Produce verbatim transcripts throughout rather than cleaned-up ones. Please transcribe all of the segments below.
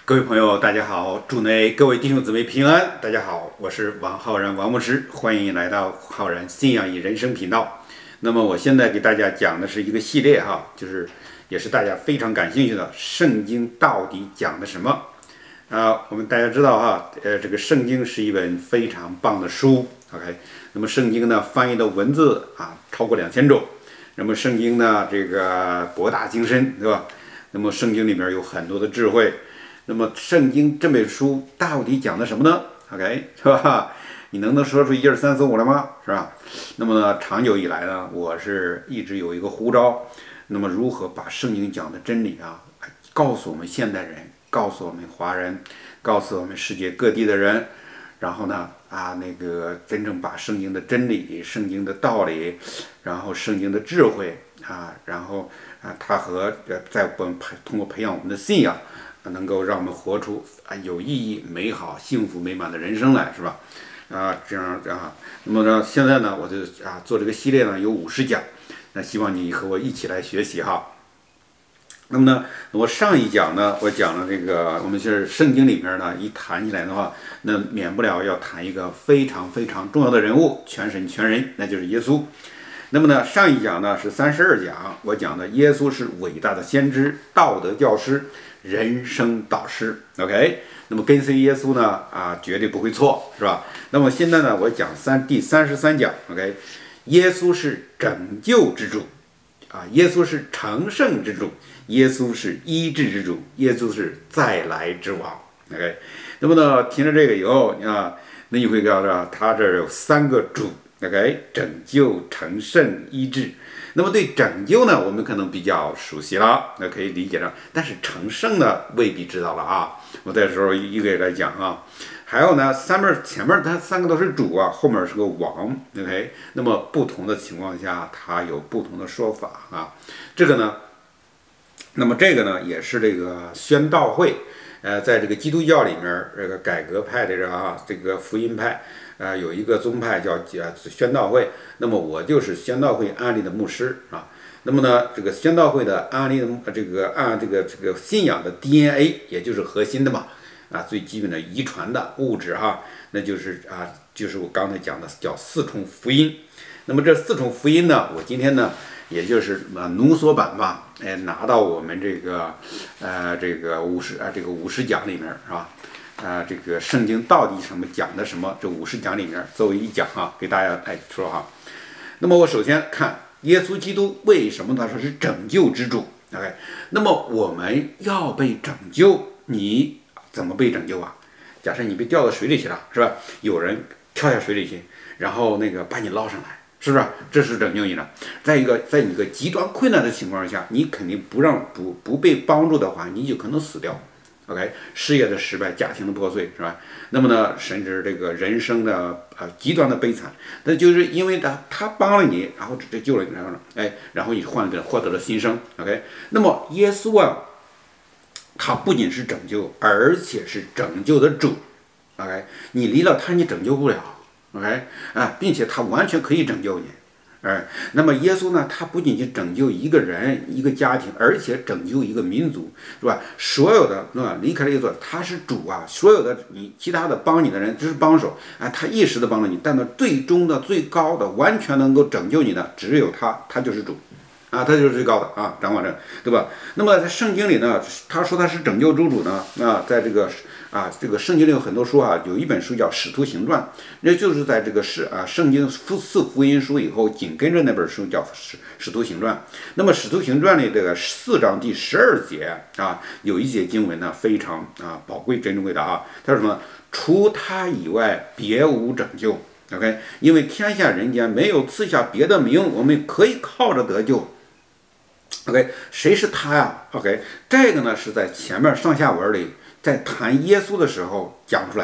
各位朋友，大家好！祝内各位弟兄姊妹平安。大家好，我是王浩然王牧师，欢迎来到浩然信仰与人生频道。那么我现在给大家讲的是一个系列哈，就是也是大家非常感兴趣的圣经到底讲的什么啊？我们大家知道哈，呃，这个圣经是一本非常棒的书。OK， 那么圣经呢翻译的文字啊超过两千种，那么圣经呢这个博大精深，对吧？那么圣经里面有很多的智慧。那么圣经这本书到底讲的什么呢 ？OK， 是吧？你能不能说出一二三四五来吗？是吧？那么呢，长久以来呢，我是一直有一个呼召，那么如何把圣经讲的真理啊，告诉我们现代人，告诉我们华人，告诉我们世界各地的人，然后呢，啊，那个真正把圣经的真理、圣经的道理，然后圣经的智慧啊，然后啊，它和呃，在我们培通过培养我们的信仰。能够让我们活出啊有意义、美好、幸福、美满的人生来，是吧？啊，这样啊，那么呢，现在呢，我就啊做这个系列呢有五十讲，那希望你和我一起来学习哈。那么呢，我上一讲呢，我讲了这个，我们是圣经里面呢一谈起来的话，那免不了要谈一个非常非常重要的人物，全神全人，那就是耶稣。那么呢，上一讲呢是三十二讲，我讲的耶稣是伟大的先知、道德教师、人生导师。OK， 那么跟随耶稣呢，啊，绝对不会错，是吧？那么现在呢，我讲三第三十三讲。OK， 耶稣是拯救之主，啊，耶稣是成圣之主，耶稣是医治之主，耶稣是再来之王。OK， 那么呢，听了这个以后啊，那你会知道他这有三个主。OK， 拯救、成圣、医治。那么对拯救呢，我们可能比较熟悉了，那可以理解上。但是成圣呢，未必知道了啊。我这时候一个一个来讲啊。还有呢，三面前面它三个都是主啊，后面是个王。OK， 那么不同的情况下，它有不同的说法啊。这个呢，那么这个呢，也是这个宣道会，呃，在这个基督教里面，这个改革派的这个啊，这个福音派。啊、呃，有一个宗派叫呃宣道会，那么我就是宣道会安利的牧师啊。那么呢，这个宣道会的安利的这个按这个这个信仰的 D N A， 也就是核心的嘛，啊，最基本的遗传的物质哈，那就是啊，就是我刚才讲的叫四重福音。那么这四重福音呢，我今天呢，也就是啊浓缩版吧，哎，拿到我们这个呃这个五十啊这个五十讲里面是吧？啊，这个圣经到底什么讲的什么？这五十讲里面作为一讲啊，给大家来说哈。那么我首先看耶稣基督为什么他说是拯救之主 ？OK， 那么我们要被拯救，你怎么被拯救啊？假设你被掉到水里去了，是吧？有人跳下水里去，然后那个把你捞上来，是不是？这是拯救你的。再一个，在你一个极端困难的情况下，你肯定不让不不被帮助的话，你就可能死掉。OK， 事业的失败，家庭的破碎，是吧？那么呢，甚至这个人生的呃极端的悲惨，那就是因为他他帮了你，然后这救了你，然后呢，哎，然后你换得获得了新生。OK， 那么耶稣啊，他不仅是拯救，而且是拯救的主。OK， 你离了他，你拯救不了。OK， 啊，并且他完全可以拯救你。哎，那么耶稣呢？他不仅仅拯救一个人、一个家庭，而且拯救一个民族，是吧？所有的是吧？离开了耶稣，他是主啊！所有的你其他的帮你的人只是帮手，哎，他一时的帮了你，但是最终的、最高的、完全能够拯救你的，只有他，他就是主，啊，他就是最高的啊，掌管着，对吧？那么在圣经里呢，他说他是拯救之主呢，啊，在这个。啊，这个圣经里有很多书啊，有一本书叫《使徒行传》，那就是在这个是啊圣经四福音书以后，紧跟着那本书叫《使使徒行传》。那么《使徒行传》里这个四章第十二节啊，有一节经文呢非常啊宝贵珍贵的啊，他说什么？除他以外，别无拯救。OK， 因为天下人间没有赐下别的名，我们可以靠着得救。OK， 谁是他呀 ？OK， 这个呢是在前面上下文里。在谈耶稣的时候讲出来的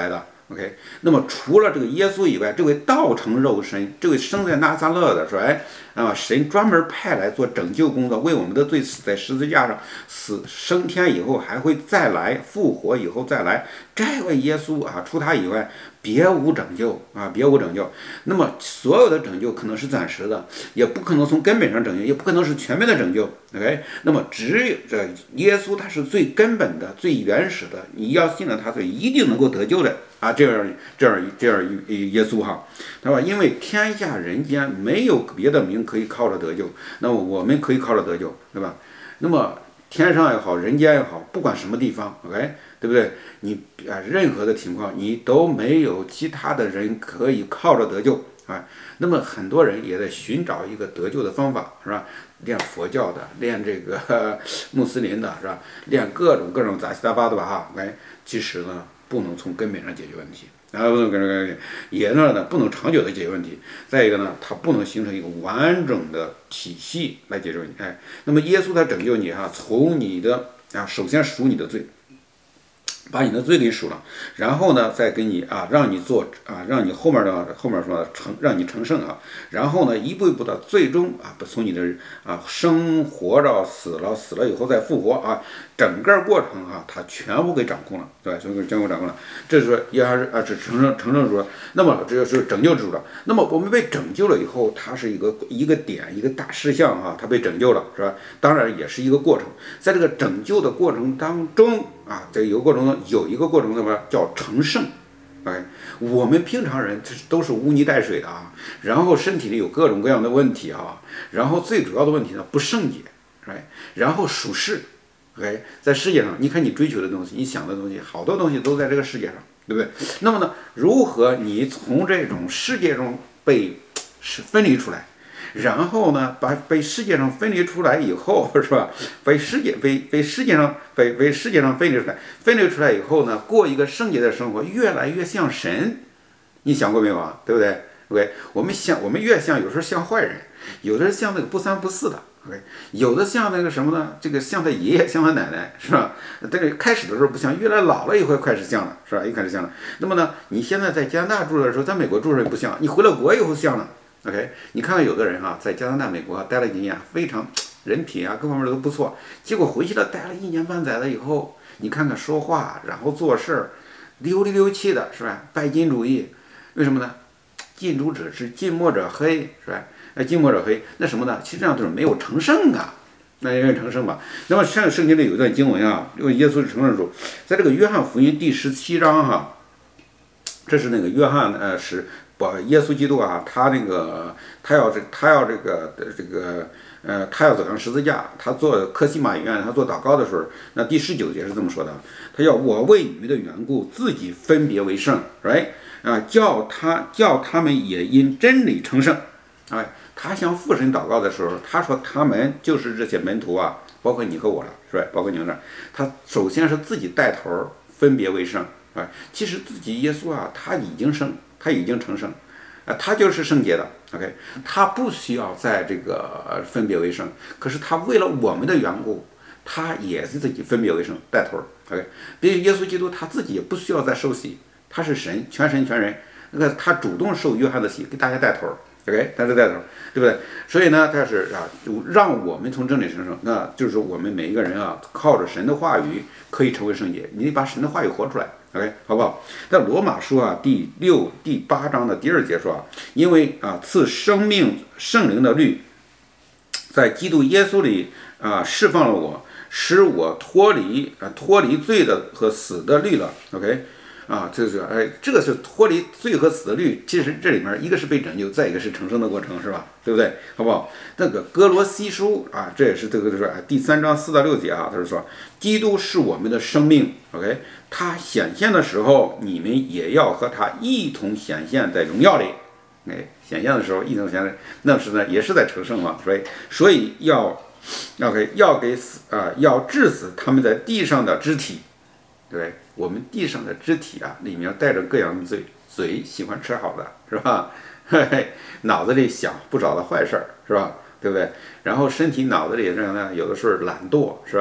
OK， 那么除了这个耶稣以外，这位道成肉身，这位生在拿撒勒的，说哎啊，神专门派来做拯救工作，为我们的罪死在十字架上，死升天以后还会再来，复活以后再来。这位耶稣啊，除他以外，别无拯救啊，别无拯救。那么所有的拯救可能是暂时的，也不可能从根本上拯救，也不可能是全面的拯救。OK， 那么只有这耶稣他是最根本的、最原始的，你要信了他，就一定能够得救的啊！这样这样这样耶稣哈，对吧？因为天下人间没有别的名可以靠着得救，那么我们可以靠着得救，对吧？那么天上也好，人间也好，不管什么地方 ，OK， 对不对？你啊，任何的情况你都没有其他的人可以靠着得救啊。那么很多人也在寻找一个得救的方法，是吧？练佛教的，练这个呵穆斯林的，是吧？练各种各种杂七杂八的吧，哈，哎，其实呢，不能从根本上解决问题。然后不能跟这个也呢不能长久的解决问题。再一个呢，它不能形成一个完整的体系来解决问题。哎，那么耶稣他拯救你哈，从你的啊，首先赎你的罪，把你的罪给赎了，然后呢，再给你啊，让你做啊，让你后面的后面说成，让你成圣啊，然后呢，一步一步的，最终啊，从你的啊生活着死了，死了以后再复活啊，整个过程啊，他全部给掌控了，对吧？全部全部掌控了。这是说也还是啊，是成圣成圣主了。那么这就是拯救主了。那么我们被拯救了以后，它是一个一个点，一个大事项啊，它被拯救了，是吧？当然也是一个过程，在这个拯救的过程当中。啊，在有个过程中有一个过程什么叫成圣？哎，我们平常人都是污泥带水的啊，然后身体里有各种各样的问题啊，然后最主要的问题呢不圣洁，哎，然后属世，哎，在世界上，你看你追求的东西，你想的东西，好多东西都在这个世界上，对不对？那么呢，如何你从这种世界中被是分离出来？然后呢，把被世界上分离出来以后，是吧？被世界被被世界上被被世界上分离出来，分离出来以后呢，过一个圣洁的生活，越来越像神。你想过没有啊？对不对 ？OK， 我们像我们越像，有时候像坏人，有的像那个不三不四的 ，OK， 有的像那个什么呢？这个像他爷爷，像他奶奶，是吧？这个开始的时候不像，越来老了以后开始像了，是吧？一开始像了。那么呢，你现在在加拿大住的时候，在美国住的时候不像，你回了国以后像了。OK， 你看看有的人哈、啊，在加拿大、美国、啊、待了几年，非常人品啊各方面都不错，结果回去了待了一年半载了以后，你看看说话，然后做事儿，溜里溜气的，是吧？拜金主义，为什么呢？近朱者赤，近墨者黑，是吧？哎，近墨者黑，那什么呢？其实这样就是没有成圣啊，那因为成圣吧。那么像圣经里有一段经文啊，因为耶稣是成圣主，在这个约翰福音第十七章哈、啊，这是那个约翰呃是。把耶稣基督啊，他那个他要这他要这个这个呃，他要走上十字架，他做科西玛院，他做祷告的时候，那第十九节是这么说的：他要我为你们的缘故，自己分别为圣 ，right 啊，叫他叫他们也因真理成圣。哎，他向父神祷告的时候，他说他们就是这些门徒啊，包括你和我了，是吧？包括你们，他首先是自己带头分别为圣啊。其实自己耶稣啊，他已经圣。他已经成圣，啊，他就是圣洁的 ，OK， 他不需要在这个分别为圣，可是他为了我们的缘故，他也是自己分别为圣带头 ，OK， 比如耶稣基督他自己也不需要再受洗，他是神，全神全人，那个他主动受约翰的洗，给大家带头 ，OK， 他是带头，对不对？所以呢，他是啊，让我们从真理成圣，那就是我们每一个人啊，靠着神的话语可以成为圣洁，你把神的话语活出来。OK， 好不好？在罗马书啊第六、第八章的第二节说啊，因为啊赐生命圣灵的律，在基督耶稣里啊释放了我，使我脱离啊脱离罪的和死的律了。OK， 啊，这是哎，这个是脱离罪和死的律。其实这里面一个是被拯救，再一个是成圣的过程，是吧？对不对？好不好？那个哥罗西书啊，这也是这个就是第三章四到六节啊，他是说，基督是我们的生命。OK。他显现的时候，你们也要和他一同显现在荣耀里。哎，显现的时候一同显现，那时呢也是在成圣嘛，所以所以要要给要给死啊、呃，要治死他们在地上的肢体，对不对？我们地上的肢体啊，里面带着各样的罪，嘴喜欢吃好的，是吧？嘿嘿，脑子里想不少的坏事儿，是吧？对不对？然后身体脑子里这样呢，有的时候懒惰，是吧？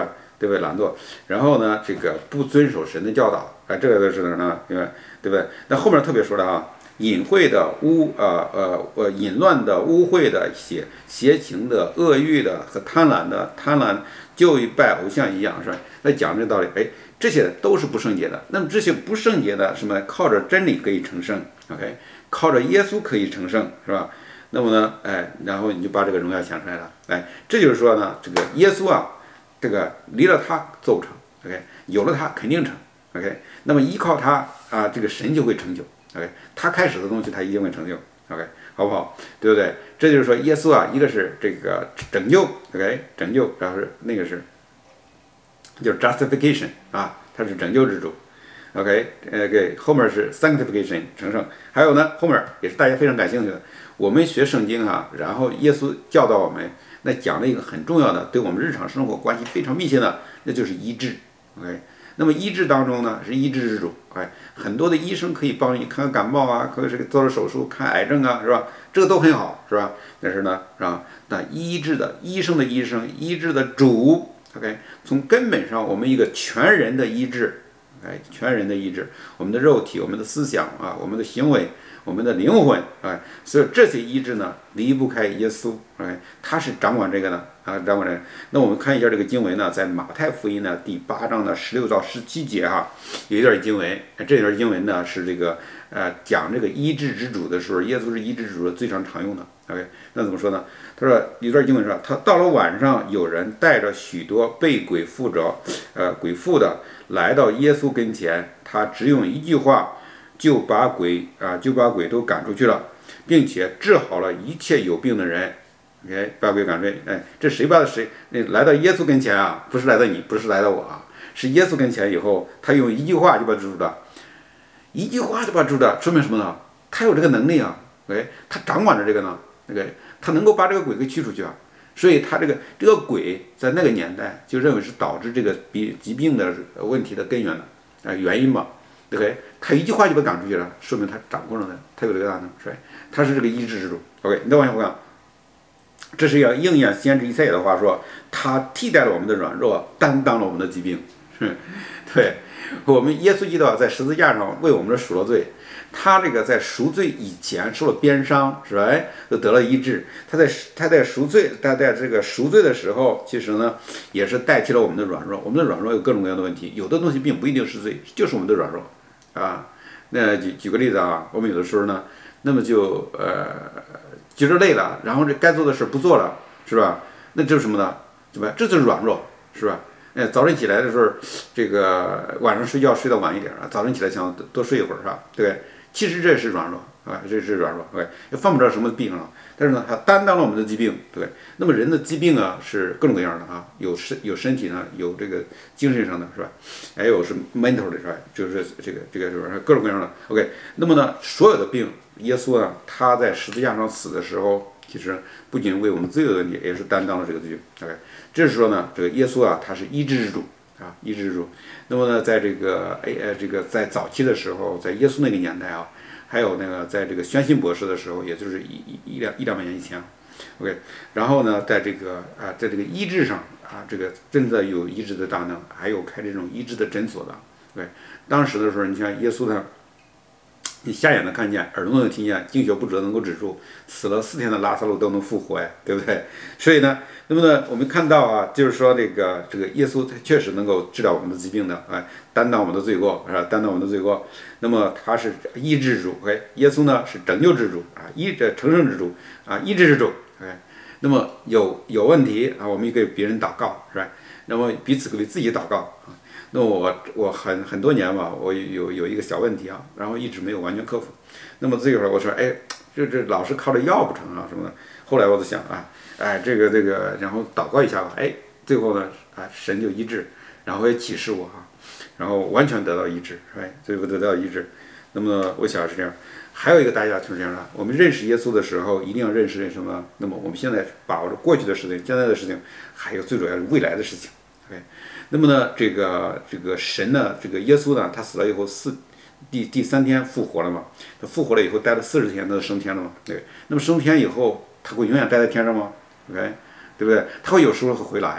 对不对？懒惰，然后呢，这个不遵守神的教导，啊，这个都是呢，对吧？对不对？那后面特别说了啊，隐晦的污，呃呃呃，淫乱的、污秽的、邪邪情的、恶欲的和贪婪的，贪婪就与拜偶像一样，是吧？那讲这个道理，哎，这些都是不圣洁的。那么这些不圣洁的，什么？靠着真理可以成圣 ，OK， 靠着耶稣可以成圣，是吧？那么呢，哎，然后你就把这个荣耀想出来了，哎，这就是说呢，这个耶稣啊。这个离了他做不成 ，OK， 有了他肯定成 ，OK， 那么依靠他啊，这个神就会成就 ，OK， 他开始的东西他一定会成就 ，OK， 好不好？对不对？这就是说耶稣啊，一个是这个拯救 ，OK， 拯救，然后是那个是就是 justification 啊，他是拯救之主 ，OK， 呃，给后面是 sanctification 成圣，还有呢后面也是大家非常感兴趣的，我们学圣经啊，然后耶稣教导我们。那讲了一个很重要的，对我们日常生活关系非常密切的，那就是医治。OK， 那么医治当中呢，是医治之主。哎，很多的医生可以帮你看看感冒啊，可以做做手术，看癌症啊，是吧？这个都很好，是吧？但是呢，是吧？那医治的医生的医生，医治的主 ，OK， 从根本上，我们一个全人的医治，哎，全人的医治，我们的肉体、我们的思想啊，我们的行为。我们的灵魂，哎，所以这些医治呢，离不开耶稣，哎，他是掌管这个的啊，掌管这个。那我们看一下这个经文呢，在马太福音呢第八章的十六到十七节哈，有一段经文，这段经文呢是这个呃讲这个医治之主的时候，耶稣是医治之主最常常用的。OK， 那怎么说呢？他说有段经文说，他到了晚上，有人带着许多被鬼附着，呃，鬼附的来到耶稣跟前，他只用一句话。就把鬼啊，就把鬼都赶出去了，并且治好了一切有病的人。OK， 把鬼赶出去。哎，这谁把谁？那来到耶稣跟前啊，不是来到你，不是来到我啊，是耶稣跟前以后，他用一句话就把治住了，一句话就把治住了，说明什么呢？他有这个能力啊。哎，他掌管着这个呢。OK， 他能够把这个鬼给驱出去啊。所以他这个这个鬼在那个年代就认为是导致这个疾疾病的问题的根源的啊、呃、原因嘛。对不对？他一句话就被赶出去了，说明他掌控着的，他有这个大能，是吧？他是这个医治之主。OK， 你再往下看，这是要应验先知以赛亚的话说，他替代了我们的软弱，担当了我们的疾病。是，对，我们耶稣基督在十字架上为我们的赎了罪，他这个在赎罪以前受了鞭伤，是吧？哎，就得了医治。他在他在赎罪，他在这个赎罪的时候，其实呢也是代替了我们的软弱。我们的软弱有各种各样的问题，有的东西并不一定是罪，就是我们的软弱。啊，那举举个例子啊，我们有的时候呢，那么就呃觉着累了，然后这该做的事不做了，是吧？那这是什么呢？对吧？这就是软弱，是吧？哎，早晨起来的时候，这个晚上睡觉睡得晚一点啊，早晨起来想多睡一会儿，是吧？对，其实这是软弱啊，这是软弱，对，也犯不着什么病啊。但是呢，它担当了我们的疾病，对。那么人的疾病啊是各种各样的啊，有身有身体呢，有这个精神上的，是吧？还有是 mental 的，是吧？就是这个这个是吧？各种各样的。OK， 那么呢，所有的病，耶稣呢，他在十字架上死的时候，其实不仅为我们罪的问题，也是担当了这个罪。OK， 这是说呢，这个耶稣啊，他是医治之主啊，医治之主。那么呢，在这个哎呃这个在早期的时候，在耶稣那个年代啊。还有那个，在这个宣信博士的时候，也就是一一一两一两百年以前 ，OK， 然后呢，在这个啊，在这个医治上啊，这个真的有医治的大能，还有开这种医治的诊所的 ，OK， 当时的时候，你像耶稣他，你瞎眼的看见，耳朵能听见，经血不折能够止住，死了四天的拉萨路都能复活呀，对不对？所以呢，那么呢，我们看到啊，就是说这个这个耶稣他确实能够治疗我们的疾病的，哎，担当我们的罪过，是吧？担当我们的罪过。那么他是医治之主，哎，耶稣呢是拯救之主啊，医这成圣之主啊，医治之主，哎，那么有有问题啊，我们也给别人祷告，是吧？那么彼此给自己祷告啊。那我我很很多年吧，我有有一个小问题啊，然后一直没有完全克服。那么这会儿我说，哎，这这老是靠着药不成啊什么的。后来我就想啊，哎，这个这个，然后祷告一下吧，哎，最后呢，啊，神就医治，然后也启示我啊。然后完全得到医治，是吧？最后得到医治。那么我想是这样。还有一个大家就是这样的，我们认识耶稣的时候，一定要认识什么？那么我们现在把握着过去的事情、现在的事情，还有最主要是未来的事情。OK， 那么呢，这个这个神呢，这个耶稣呢，他死了以后四第第三天复活了嘛？他复活了以后待了四十天，他就升天了嘛？对。那么升天以后，他会永远待在天上吗 ？OK， 对不对？他会有时候会回来。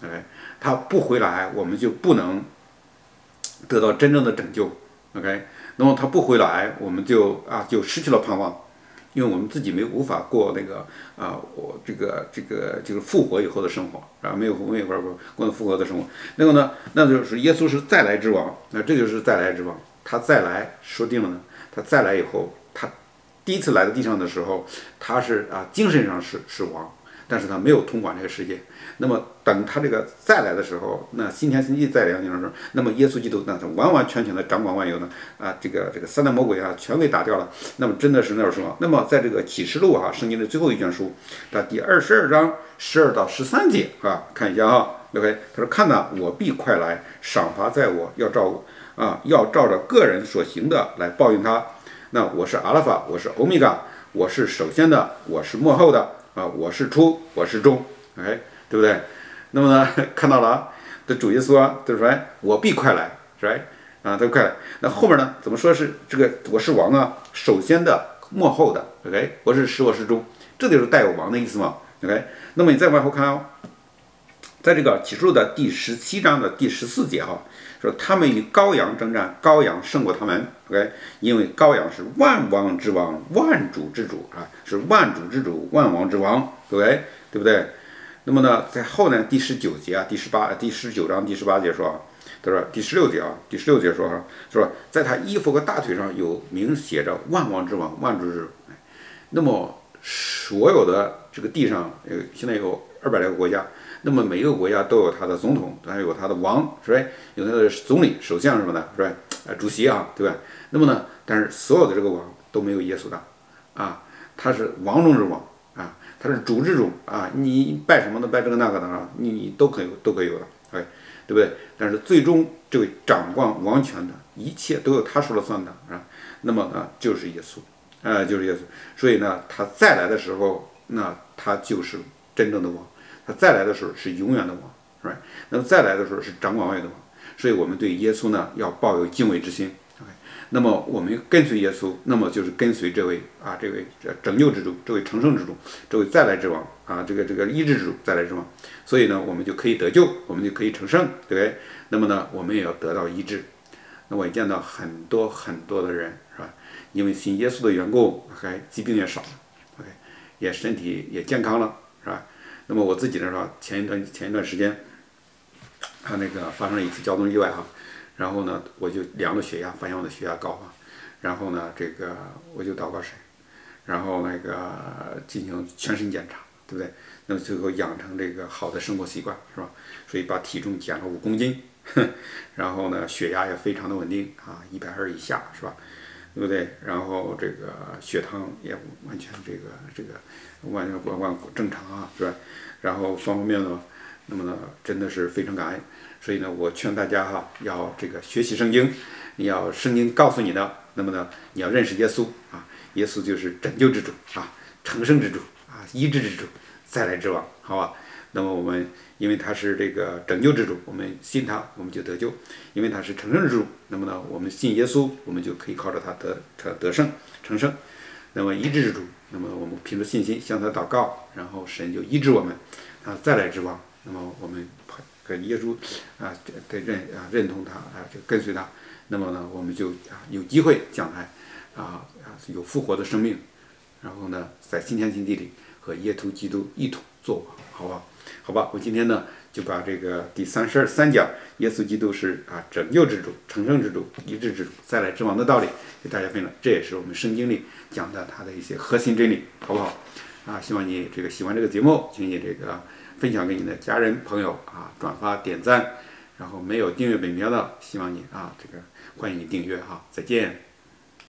，OK，他不回来，我们就不能得到真正的拯救，OK，那么他不回来，我们就啊就失去了盼望。因为我们自己没有无法过那个啊，我这个这个就是复活以后的生活，啊，没有没有法过过复活的生活。那个呢，那就是耶稣是再来之王，那这就是再来之王。他再来说定了呢，他再来以后，他第一次来到地上的时候，他是啊精神上是是王，但是他没有统管这个世界。那么等他这个再来的时候，那新天新地再来的时候，那么耶稣基督那是完完全全的掌管万有呢啊，这个这个撒旦魔鬼啊全给打掉了。那么真的是那种什么？那么在这个启示录啊，圣经的最后一卷书的第二十二章十二到十三节啊，看一下哈 ，OK， 他说看呐，我必快来，赏罚在我，要照我啊，要照着个人所行的来报应他。那我是阿拉法，我是欧米伽，我是首先的，我是末后的啊，我是初，我是终 ，OK。对不对？那么呢，看到了啊，这主耶稣啊，就是说，哎，我必快来，是吧？啊，他快来。那后面呢，怎么说是这个我是王啊？首先的，末后的 ，OK， 我是始，我是终，这就是带有王的意思嘛 ，OK。那么你再往后看哦，在这个启示录的第十七章的第十四节哈，说他们与羔羊征战，羔羊胜过他们 ，OK， 因为羔羊是万王之王，万主之主啊，是万主之主，万王之王 ，OK， 对不对？那么呢，在后呢第十九节啊，第十八第十九章第十八节说啊，他说第十六节啊，第十六节说啊，说在他衣服和大腿上有明写着万王之王，万主之主。那么所有的这个地上有现在有二百来个国家，那么每一个国家都有他的总统，还有他的王，是吧？有他的总理、首相什么的，是吧？呃，主席啊，对吧？那么呢，但是所有的这个王都没有耶稣大，啊，他是王中之王。啊，他是主之主啊，你拜什么的，拜这个那个的啊，你你都可以都可以有的，哎，对不对？但是最终这位掌管王权的一切都由他说了算的啊。那么呢，就是耶稣，啊、呃，就是耶稣。所以呢，他再来的时候，那他就是真正的王；他再来的时候是永远的王，是吧？那么再来的时候是掌管万有的王。所以我们对耶稣呢要抱有敬畏之心。那么我们跟随耶稣，那么就是跟随这位啊，这位拯救之主，这位成圣之主，这位再来之王啊，这个这个医治之主，再来之王。所以呢，我们就可以得救，我们就可以成圣，对不对？那么呢，我们也要得到医治。那我也见到很多很多的人，是吧？因为信耶稣的缘故，还疾病也少了 ，OK， 也身体也健康了，是吧？那么我自己呢，是吧？前一段前一段时间，他那个发生了一次交通意外哈。然后呢，我就量了血压，发现我的血压高啊。然后呢，这个我就祷告神，然后那个进行全身检查，对不对？那么最后养成这个好的生活习惯，是吧？所以把体重减了五公斤，然后呢，血压也非常的稳定啊，一百二以下，是吧？对不对？然后这个血糖也完全这个这个完全完完正常啊，是吧？然后方方面面呢，那么呢，真的是非常感恩。所以呢，我劝大家哈，要这个学习圣经，你要圣经告诉你的，那么呢，你要认识耶稣啊，耶稣就是拯救之主啊，成圣之主啊，医治之主，再来之王，好吧？那么我们因为他是这个拯救之主，我们信他，我们就得救；因为他是成圣之主，那么呢，我们信耶稣，我们就可以靠着他得得得胜成圣。那么医治之主，那么我们凭着信心向他祷告，然后神就医治我们啊，再来之王，那么我们跟耶稣啊，得认啊认同他啊，就跟随他，那么呢，我们就啊有机会将来啊啊有复活的生命，然后呢，在新天新地里和耶稣基督一同作王，好不好？好吧，我今天呢就把这个第三十三讲耶稣基督是啊拯救之主、成圣之主、医治之主、再来之王的道理给大家分享，这也是我们圣经里讲的他的一些核心真理，好不好？啊，希望你这个喜欢这个节目，请你这个分享给你的家人朋友啊，转发点赞，然后没有订阅本频道的，希望你啊这个欢迎你订阅哈，再见。